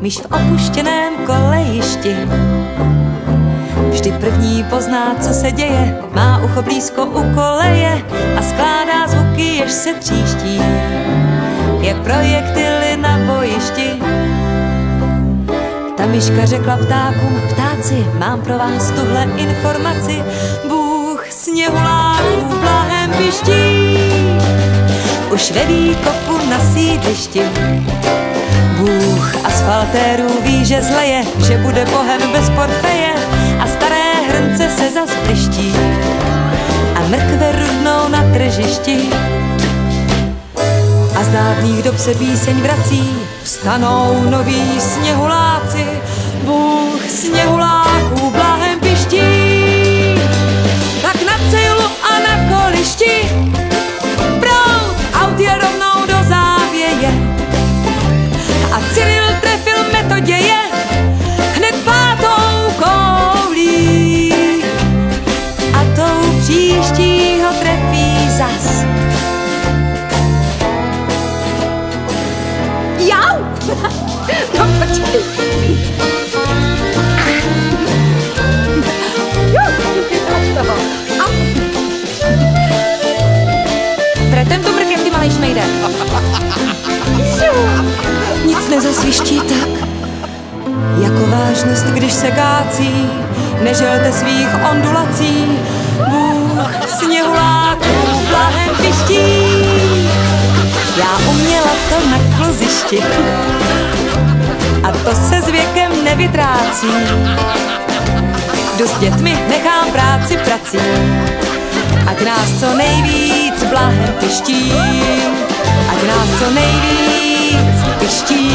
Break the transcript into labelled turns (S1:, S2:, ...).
S1: myš v opuštěném kolejišti. Vždy první pozná, co se děje, má ucho blízko u koleje a skládá zvuky, jež se tříští, jak projektily na bojišti. Ta myška řekla ptákům: ptáci, mám pro vás tuhle informaci. Bůh sněhuláků blahem piští, už ve výkopu na sídlišti. Bůh asfaltérů ví, že zleje, že bude bohem bez portfeje a staré hrnce se zas bliští a mrkve rudnou na tržišti. A z dávných dob se píseň vrací, vstanou noví sněhuláci. Bůh sněhuláků blahem piští, tak na cejlu a na kolišti proud aut je rovnou do závěje. A Cyril trefil Metoděje hned 5. koulí a tou příští ho trefí zas. Jau! No počkej. Pretem tu mrkev, ty malej šmejde. Nic nezasviští tak jako vážnost, když se kácí. Neželte svých ondulací. Bůh sněhuláků blahem piští. Já uměla to na kluzišti a to se s věkem nevytrácí. Jdu s dětmi, nechám práci prací, ať nás co nejvíc blahem piští, ať nás co nejvíc piští.